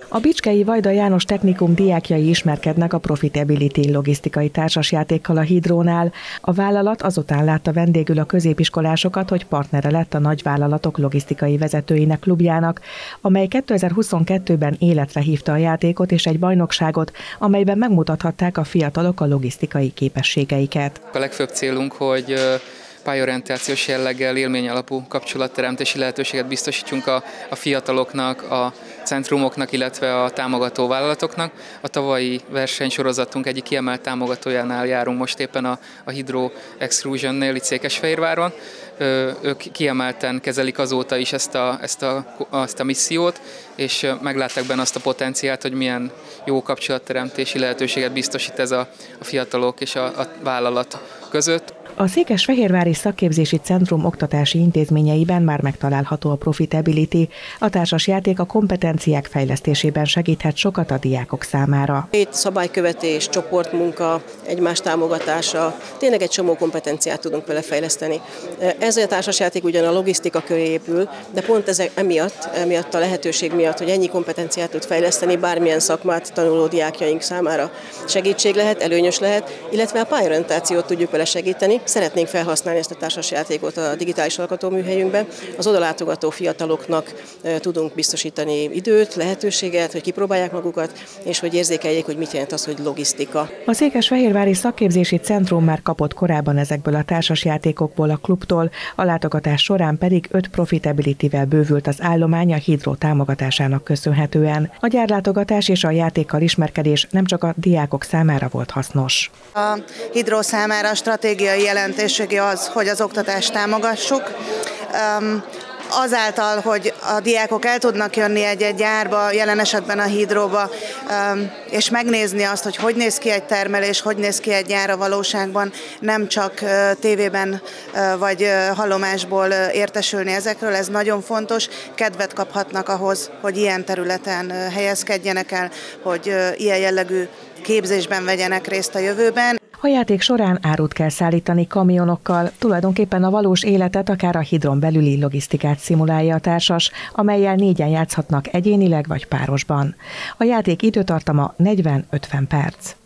A bicskei Vajda János Technikum diákjai ismerkednek a Profitability logisztikai társasjátékkal a Hydrónál. A vállalat azután látta vendégül a középiskolásokat, hogy partnere lett a nagyvállalatok logisztikai vezetőinek klubjának, amely 2022-ben életre hívta a játékot és egy bajnokságot, amelyben megmutathatták a fiatalok a logisztikai képességeiket. A legfőbb célunk, hogy pályorientációs jelleggel élményalapú kapcsolatteremtési lehetőséget biztosítsunk a fiataloknak, a centrumoknak, illetve a támogató vállalatoknak. A tavalyi versenysorozatunk egyik kiemelt támogatójánál járunk most éppen a Hydro Extrusionnél itt Székesfehérváron. Ők kiemelten kezelik azóta is ezt a missziót, és meglátták benne azt a potenciált, hogy milyen jó kapcsolatteremtési lehetőséget biztosít ez a fiatalok és a vállalat között. A Székesfehérvári Szakképzési Centrum oktatási intézményeiben már megtalálható a Profitability. A társasjáték a kompetenciák fejlesztésében segíthet sokat a diákok számára. Itt szabálykövetés, csoportmunka, egymás támogatása, tényleg egy csomó kompetenciát tudunk vele fejleszteni. Ez a társasjáték ugyan a logisztika köré épül, de pont emiatt a lehetőség miatt, hogy ennyi kompetenciát tud fejleszteni, bármilyen szakmát tanuló diákjaink számára segítség lehet, előnyös lehet, illetve a pályorientációt tudjuk vele segíteni. Szeretnénk felhasználni ezt a társasjátékot a digitális alkotóműhelyünkben. Az odalátogató fiataloknak tudunk biztosítani időt, lehetőséget, hogy kipróbálják magukat, és hogy érzékeljék, hogy mit jelent az, hogy logisztika. A Székesfehérvári Szakképzési Centrum már kapott korábban ezekből a társasjátékokból a klubtól, a látogatás során pedig 5 Profitability-vel bővült az állomány a Hydro támogatásának köszönhetően. A gyárlátogatás és a játékkal ismerkedés nem csak a diákok számára volt hasznos. A Hydro számára stratégiai jelentősége az, hogy az oktatást támogassuk. Azáltal, hogy a diákok el tudnak jönni egy gyárba, jelen esetben a Hydroba, és megnézni azt, hogy néz ki egy termelés, hogy néz ki egy gyár a valóságban, nem csak tévében vagy hallomásból értesülni ezekről, ez nagyon fontos, kedvet kaphatnak ahhoz, hogy ilyen területen helyezkedjenek el, hogy ilyen jellegű képzésben vegyenek részt a jövőben. A játék során árut kell szállítani kamionokkal, tulajdonképpen a valós életet, akár a Hydron belüli logisztikát szimulálja a társas, amellyel 4-en játszhatnak egyénileg vagy párosban. A játék időtartama 40-50 perc.